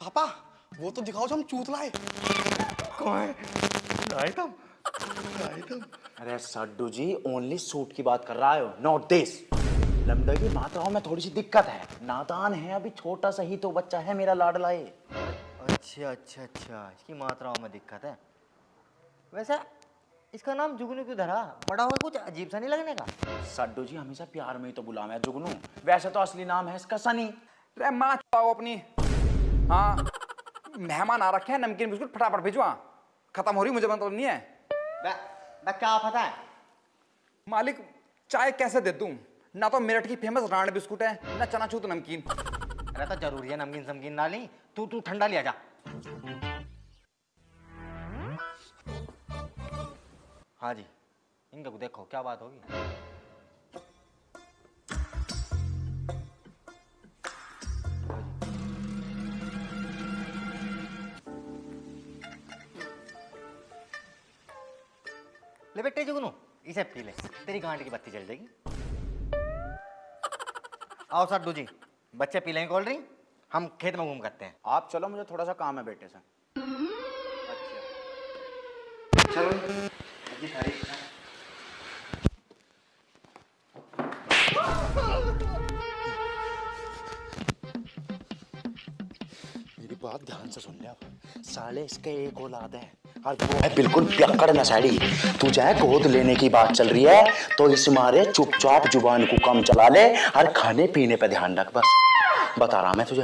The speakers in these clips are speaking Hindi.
पापा वो तो दिखाओ जो हम चूत लाए। कौन लाए तुम? अरे सड्डू जी ओनली सूट की बात कर रहा है, नॉट दिस। लमडे की मात्राओं में थोड़ी सी दिक्कत है, नादान है अभी, छोटा सा ही तो बच्चा है मेरा लाडला है। अच्छा, इसकी मात्राओं में दिक्कत है। वैसे इसका नाम जुगनू क्यों धरा? बड़ा हुआ कुछ अजीब सा नहीं लगने का? सड्डू जी हमेशा प्यार में ही तो बुलावे है जुगनू, वैसे तो असली नाम है इसका सनी। अरे माँ चुपाओ अपनी। हाँ मेहमान आ रखे हैं, नमकीन बिस्कुट फटाफट भिजवा, खत्म हो रही, मुझे मतलब नहीं है। क्या पता है मालिक चाय कैसे दे दूं? ना तो मेरठ की फेमस राण बिस्कुट है, ना चनाचूर नमकीन। अरे तो जरूरी है नमकीन समकीन ना ली, तू ठंडा लिया जा। हाँ जी, इनका देखो क्या बात होगी। ले बेटे जुगनू, इसे पी ले, तेरी गांड की बत्ती जल जाएगी। आओ सड्डू जी, बच्चे पी लेंगे कोल्ड ड्रिंक, हम खेत में घूम करते हैं। आप चलो, मुझे थोड़ा सा काम है बेटे से। चलो मेरी बात ध्यान से सुन ले, साले इसके एक औलाद है और वो है बिल्कुल पियक्कड़ नशेड़ी। तू चाहे गोद लेने की बात चल रही है तो इस मारे चुपचाप जुबान को कम चला ले और खाने पीने पे ध्यान रख, बस बता रहा मैं तुझे।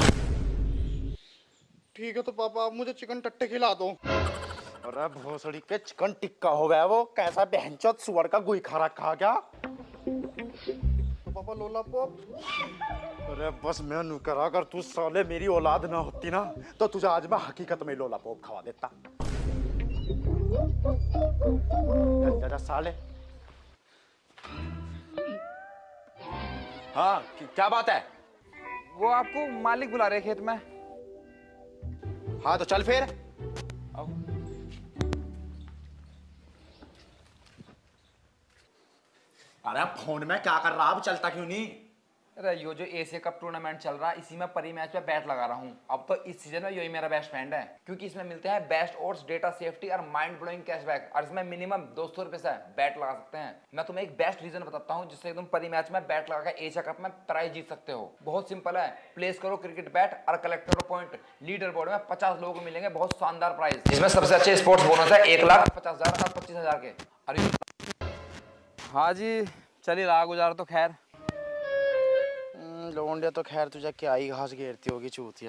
ठीक है तो पापा आप मुझे चिकन टट्टे खिला दो। अरे भोसड़ी के चिकन टिक्का हो गया वो, कैसा बहनचोद सुअर का गुई खा रखा क्या? तो पापा लोला पॉप। अरे बस मैं नु करा, अगर तू साले मेरी औलाद ना होती ना तो तुझे आज मैं हकीकत में लोला पॉप खवा देता। जा जा साले। हाँ क्या बात है? वो आपको मालिक बुला रहे खेत में। हाँ तो चल फिर। आओ। अरे फोन में क्या कर रहा, अब चलता क्यों नहीं? अरे यो जो एशिया कप टूर्नामेंट चल रहा है, इसी में परी मैच पे बैट लगा रहा हूँ। अब तो इस सीजन में यही मेरा बेस्ट फ्रेंड है, क्योंकि इसमें मिलते हैं बेस्ट ओड्स, डेटा सेफ्टी और माइंड ब्लोइंग कैशबैक, और इसमें मिनिमम 200 रुपए से बैट लगा सकते हैं। मैं तुम्हें एक बेस्ट रीजन बताता हूँ जिससे तुम परी मैच में बैट लगा कर एशिया कप में प्राइज जीत सकते हो। बहुत सिंपल है, प्लेस करो क्रिकेट बैट और कलेक्ट करो पॉइंट। लीडर बोर्ड में 50 लोगों को मिलेंगे बहुत शानदार प्राइज, जिसमें सबसे अच्छे स्पोर्ट्स बोनस है 1,50,000 और 25,000 के। अरे हाँ जी चलिए रहा गुजार तो खैर। लोंडिया तो खैर तुझे क्या ही घास घेरती होगी चूतिया।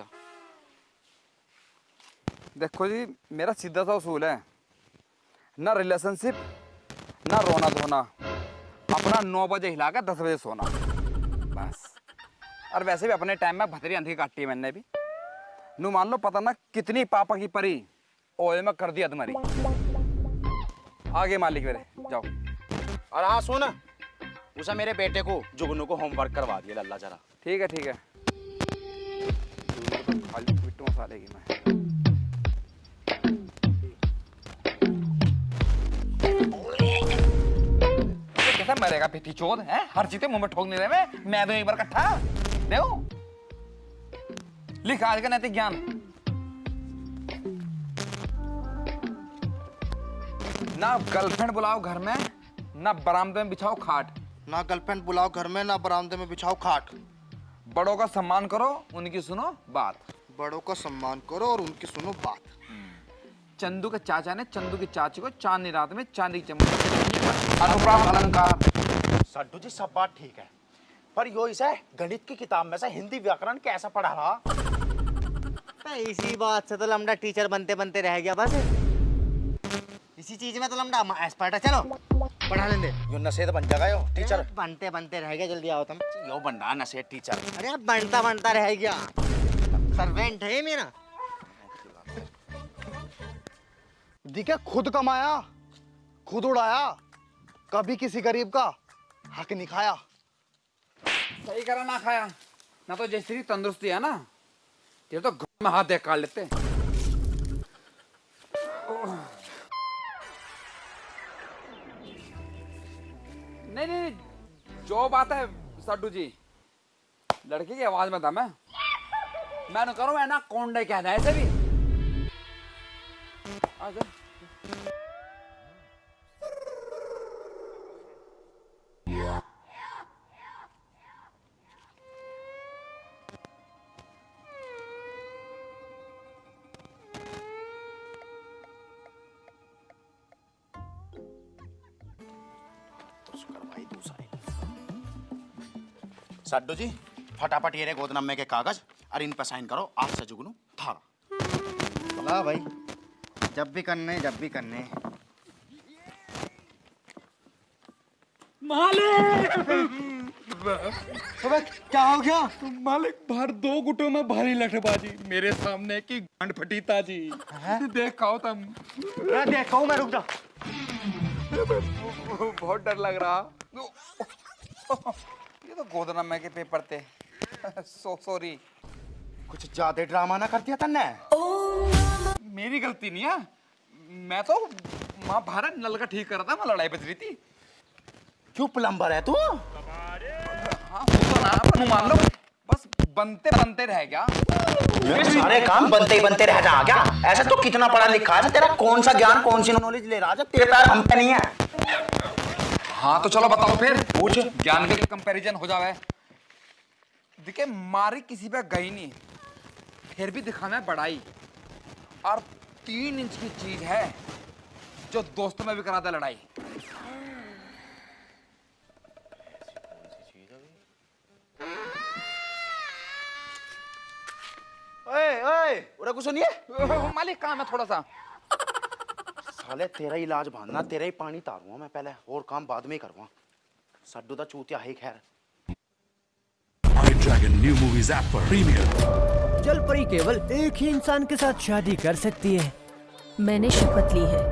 देखो जी मेरा सीधा सा उसूल है, ना रिलेशनशिप ना रोना धोना, अपना 9 बजे हिला कर 10 बजे सोना बस। और वैसे भी अपने टाइम में भतरी अंधी काटी है मैंने भी, नू मान लो पता ना कितनी पापा की परी ओए में कर दिया तुम्हारी। आगे मालिक मेरे जाओ। और हाँ सुन, उसे मेरे बेटे को जुगनू को होमवर्क करवा दिया लल्ला जरा। ठीक है ठीक है। खाली पिट्टू मसाले की मैं कैसा मरेगा पिट्टी चोद है, हर चीज मुंह में ठोक नहीं रहे। मैं तो एक बार इकट्ठा देखो लिख आज का नैतिक ज्ञान। ना गर्लफ्रेंड बुलाओ घर में, ना बरामदे में बिछाओ खाट। ना गर्लफ्रेंड बुलाओ घर में, ना बरामदे में बिछाओ खाट। बड़ों का सम्मान करो, उनकी सुनो बात। बड़ों का सम्मान करो और उनकी सुनो बात। चंदू के चाचा ने चंदू की चाची को चांदनी रात में चांदी की चम्मच अनुप्राप्त अलंकार। सड्डू जी सब बात ठीक है, पर यो इसे गणित की किताब में से हिंदी व्याकरण कैसा पढ़ा रहा? इसी बात से तो लमड़ा टीचर बनते बनते रह गया बस। इसी चीज में तो लमड़ा एक्सपर्ट है। चलो पढ़ा लेंगे। यो नशेद बन जाएगा यो टीचर। बनते बनते रह गया, जल्दी आओ तुम। यो बन रहा नशेद टीचर। अरे अब बनता बनता रह गया, सर्वेंट है मेरा। दिखे खुद कमाया खुद उड़ाया, कभी किसी गरीब का हक नहीं खाया। सही करा ना खाया ना, तो जैसी तंदुरुस्ती है ना तेरे तो घर में हाथ देख काट लेते। नहीं नहीं जो बात है सड्डू जी, लड़के की आवाज में था मैं। मैं करूँ ना कोंडे कहना है ऐसे भी। आजा। सड्डू जी फटाफट ये रे गोदनामे के कागज और इन पर साइन करो। आज से जुगनू थारा। ला भाई, जब भी करने मालिक क्या हो गया? मालिक बाहर 2 गुटों में भारी लठबाजी, मेरे सामने की गांड फटी ताजी। देखो तुम। देखो मैं, रुक जा। बहुत डर लग रहा। ये तो गोदनामे के पेपर थे। सॉरी। कुछ ज्यादा ड्रामा ना कर दिया तन्ने। मेरी गलती नहीं है, मैं तो वहाँ भारत नल का ठीक कर रहा था, मैं लड़ाई बज रही थी। क्यों प्लम्बर है तू? हाँ तो ना, पर मान लो बस बनते बनते रह गया। सारे काम बनते ही बनते रह जा क्या? ऐसा तो कितना पढ़ा लिखा है तेरा, कौन सा ज्ञान कौन सी नॉलेज ले रहा है तेरे पैर हम पे नहीं है। हाँ तो चलो बताओ फिर। पूछ। ज्ञान के कंपैरिजन हो जावे। देखिए मारी किसी पे गई नहीं, फिर भी दिखाना है बड़ाई। और 3 इंच की चीज है जो दोस्तों में भी करा दे लड़ाई। ओए उरा कुछ सुनिए। मालिक काम है थोड़ा सा। साले तेरा इलाज भांडना, तेरा ही पानी तारूंगा मैं पहले, और काम बाद में ही करूंगा। सड्डू दा चूतिया है खैर। iDragon न्यू मूवीज ऐप पर प्रीमियर। जलपरी केवल एक ही इंसान के साथ शादी कर सकती है। मैंने शपथ ली है,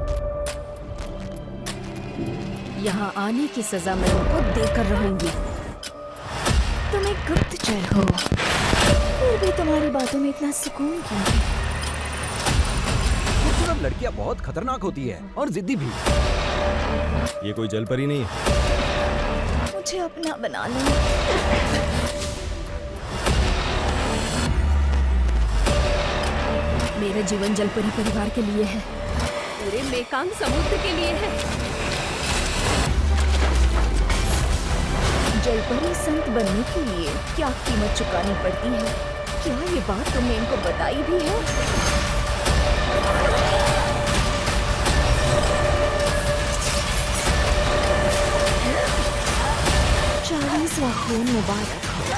यहाँ आने की सजा मैं उनको देकर रहूंगी। तुम एक गुप्तचर हो, फिर भी तुम्हारी बातों में इतना सुकून क्यों है? खूबसूरत लड़कियां बहुत खतरनाक होती है और जिद्दी भी। ये कोई जलपरी नहीं है। मुझे अपना बना लो। मेरा जीवन जलपरी परिवार के लिए है, पूरे मेकांग समुद्र के लिए है। जलपरी संत बनने के लिए क्या कीमत चुकानी पड़ती है? क्या ये बात तुमने इनको बताई भी है? 40वां खून मुबारक हो।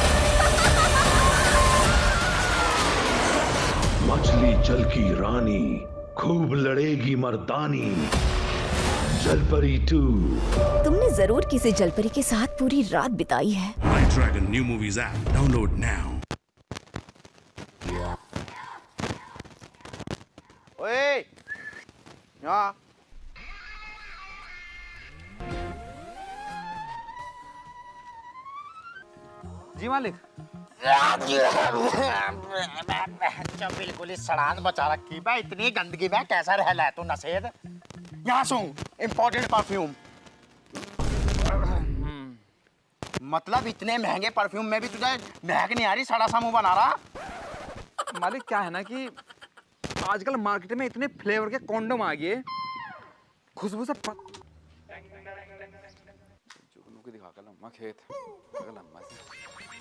मछली जल की रानी, खूब लड़ेगी मर्दानी। जलपरी 2। तुमने जरूर किसी जलपरी के साथ पूरी रात बिताई है। iDragon new movies app download now. ओए यहाँ जी मालिक। बिल्कुल ही सड़ान बचा रखी बे, इतनी गंदगी में कैसा रह ला तू नशेद। यहाँ सुन, इम्पोर्टेड परफ्यूम। मतलब इतने महंगे परफ्यूम में भी तुझे महक नहीं आ रही, सड़ा सा मुंह बना रहा। मालिक क्या है ना कि आजकल मार्केट में इतने फ्लेवर के कॉन्डम आ गए, खुशबू से जुगनू को दिखा कर लम्मा खेत लम्मा से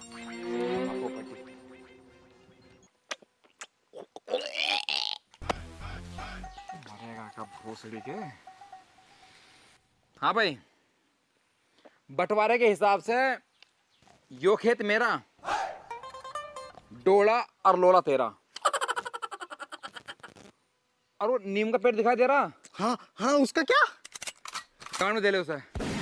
मरेगा कब भोसड़ी के। हाँ भाई, बंटवारे के हिसाब से यो खेत मेरा, डोला और लोला तेरा। और वो नीम का पेड़ दिखाई दे रहा। हाँ हाँ, उसका क्या? कान में दे ले उसे।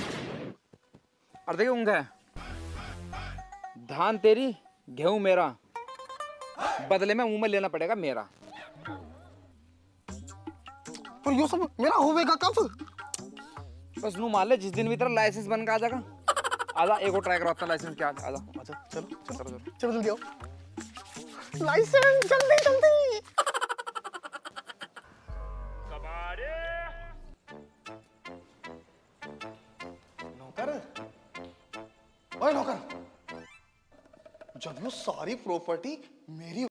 और देखिए ऊँग है, धान तेरी गेहूं मेरा, बदले में मुंह में लेना पड़ेगा मेरा। और ये सब मेरा होवेगा कब? बस नू मान ले जिस दिन भी तेरा लाइसेंस बन के आ जाएगा। आजा एक और ट्राई करवाता लाइसेंस क्या। आजा अच्छा चलो जल्दी आओ। लाइसेंस जल्दी जल्दी। नौकर, ओए नौकर, जब वो सारी प्रॉपर्टी मेरी